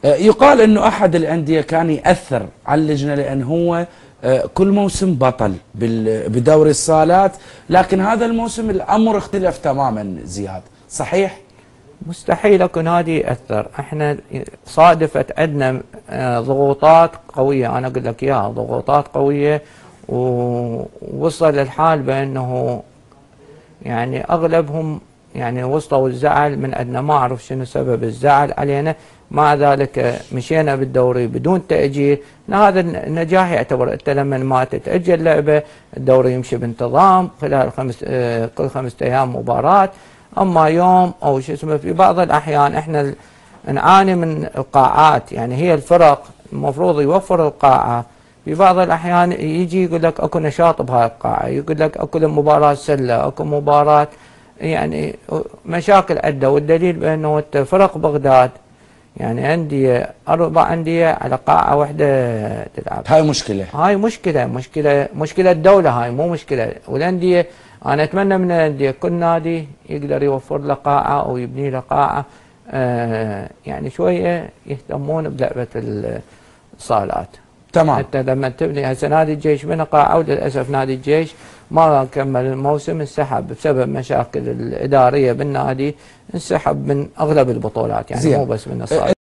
يقال انه احد الانديه كان ياثر على اللجنه لان هو كل موسم بطل بدوري الصالات، لكن هذا الموسم الامر اختلف تماما. زياد، صحيح؟ مستحيل اكو نادي ياثر. احنا صادفت عندنا ضغوطات قويه، انا اقول لك اياها، ضغوطات قويه، ووصل الحال بانه يعني اغلبهم يعني وصلوا الزعل من عندنا، ما اعرف شنو سبب الزعل علينا. مع ذلك مشينا بالدوري بدون تاجيل. هذا النجاح يعتبر. انت لما ما تتاجل لعبه الدوري يمشي بانتظام خلال كل 5 ايام مباراه. اما يوم او شو اسمه، في بعض الاحيان احنا نعاني من القاعات، يعني هي الفرق المفروض يوفر القاعه. في بعض الاحيان يجي يقول لك اكو نشاط بهاي القاعه، يقول لك اكو مباراه سله، اكو مباراه، يعني مشاكل عده. والدليل بانه انت فرق بغداد يعني أندية 4 أندية على قاعة واحدة تلعب. هاي مشكلة، هاي مشكلة الدولة، هاي مو مشكلة. والأندية أنا أتمنى من الأندية كل نادي يقدر يوفر له قاعة أو يبني له قاعة، يعني شوية يهتمون بلعبة الصالات. تمام. حتى لما تبني هسه نادي الجيش بنى قاعة، وللأسف نادي الجيش ما كمل الموسم، انسحب بسبب مشاكل الإدارية بالنادي، انسحب من أغلب البطولات، يعني مو بس من الصالات.